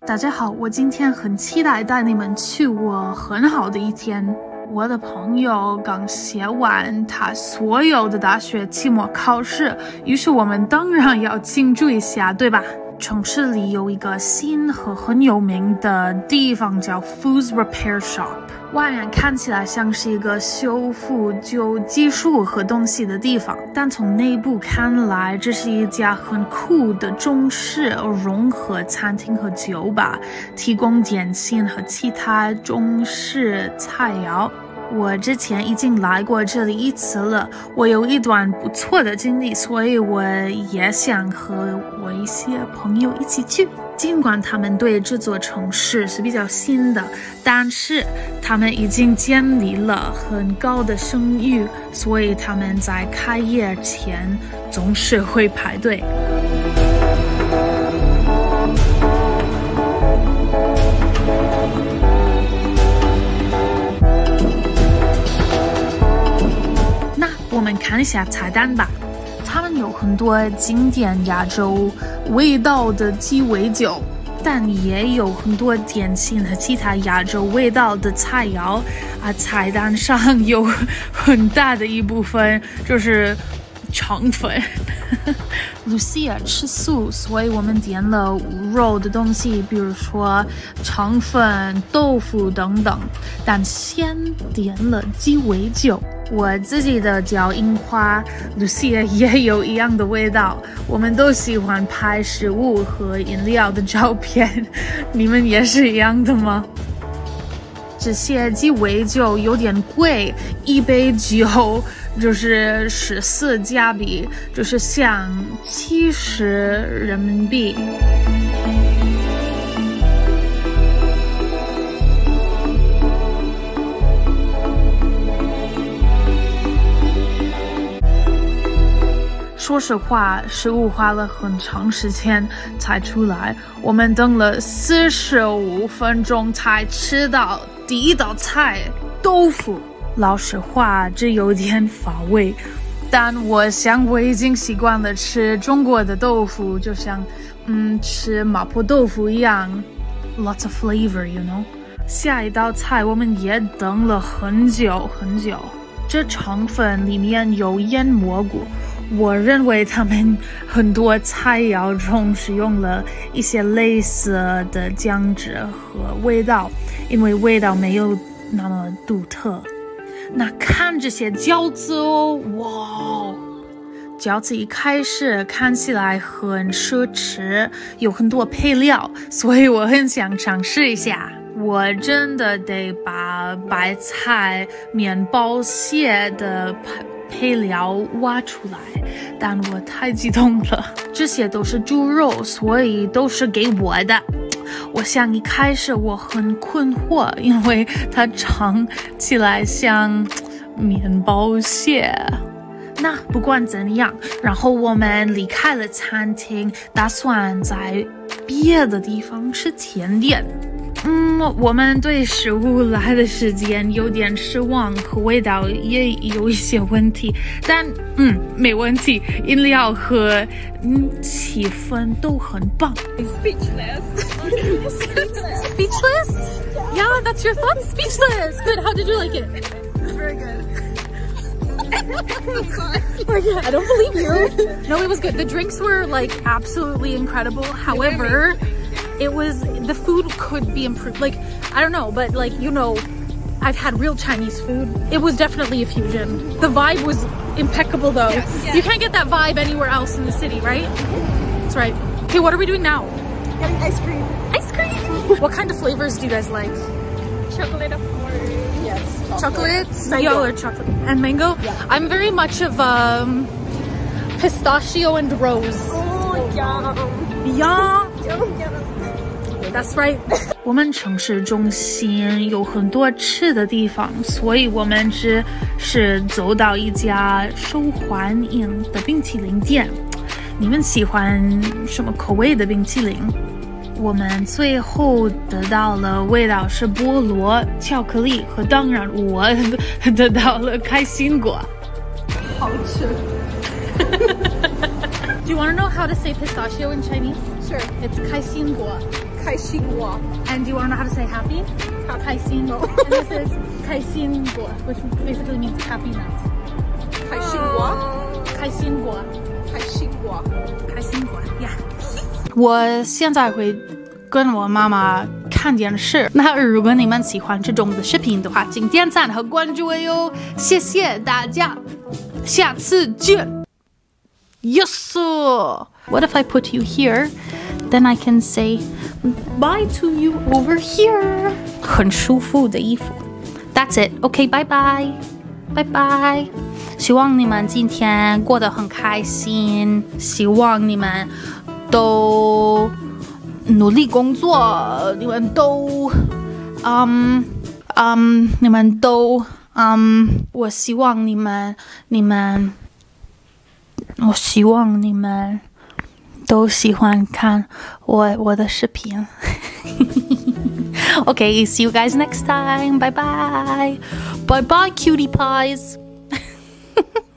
大家好，我今天很期待带你们去我很好的一天。我的朋友刚写完他所有的大学期末考试，于是我们当然要庆祝一下，对吧？城市里有一个新和很有名的地方叫 Food Repair Shop， 外面看起来像是一个修复旧技术和东西的地方，但从内部看来，这是一家很酷的中式融合餐厅和酒吧，提供点心和其他中式菜肴。我之前已经来过这里1次了，我有一段不错的经历，所以我也想和我一些朋友一起去。尽管他们对这座城市是比较新的，但是他们已经建立了很高的声誉，所以他们在开业前总是会排队。我们看一下菜单吧，他们有很多经典亚洲味道的鸡尾酒，但也有很多点心和其他亚洲味道的菜肴啊。菜单上有很大的一部分就是肠粉。Lucia 吃素，所以我们点了无肉的东西，比如说肠粉、豆腐等等，但先点了鸡尾酒。我自己的叫樱花 ，Lucia 也有一样的味道。我们都喜欢拍食物和饮料的照片，你们也是一样的吗？这些鸡尾酒有点贵，一杯酒就是14加币，就是像70人民币。说实话，食物花了很长时间才出来，我们等了45分钟才吃到第一道菜豆腐。老实话，这有点乏味，但我想我已经习惯了吃中国的豆腐，就像吃麻婆豆腐一样 ，lots of flavor, you know。下一道菜我们也等了很久很久，这肠粉里面有腌蘑菇。我认为他们很多菜肴中使用了一些类似的酱汁和味道，因为味道没有那么独特。那看这些饺子哦，哇！饺子一开始看起来很奢侈，有很多配料，所以我很想尝试一下。我真的得把白菜、面包屑的配料挖出来，但我太激动了。这些都是猪肉，所以都是给我的。我想一开始我很困惑，因为它尝起来像面包屑。那不管怎样，然后我们离开了餐厅，打算在别的地方吃甜点。我们对食物来的时间有点失望，和味道也有一些问题，但没问题，饮料和气氛都很棒。 Speechless. Speechless? Yeah, that's your thoughts? Speechless. Good. How did you like it? Very good. I don't believe you. No, it was good. The drinks were like absolutely incredible. However, the food could be improved. Like, I don't know, but like, you know, I've had real Chinese food. It was definitely a fusion. The vibe was impeccable though. Yes. You can't get that vibe anywhere else in the city, right? That's right. Okay, what are we doing now? Getting ice cream. Ice cream! What kind of flavors do you guys like? Chocolate, of course. Yes. Chocolate? Mango. Y'all are chocolate. And mango? Yeah. I'm very much of pistachio and rose. Oh, yum. Yeah. That's right. 我们城市中心有很多吃的地方，所以我们只是走到一家受欢迎的冰淇淋店。你们喜欢什么口味的冰淇淋？我们最后得到了味道是菠萝、巧克力和当然我得到了开心果。 好吃。 Do you want to know how to say pistachio in Chinese? Sure. It's 开心果。 开心果. And do you want to know how to say happy? 开心. No. And this is 开心果, which basically means happy nut. 开心果. 开心果. 开心果. 开心果 Yeah. 我现在会跟我妈妈看电视。那如果你们喜欢这种的视频的话，请点赞和关注我哟。谢谢大家，下次见。Yes sir. What if I put you here? Then I can say bye to you over here. 很舒服的衣服。That's it. Okay, bye bye. Bye bye. 希望你们今天过得很开心。希望你们都努力工作。你们都我希望你们都喜欢看我的视频。Okay, see you guys next time. Bye bye. Bye bye, cutie pies.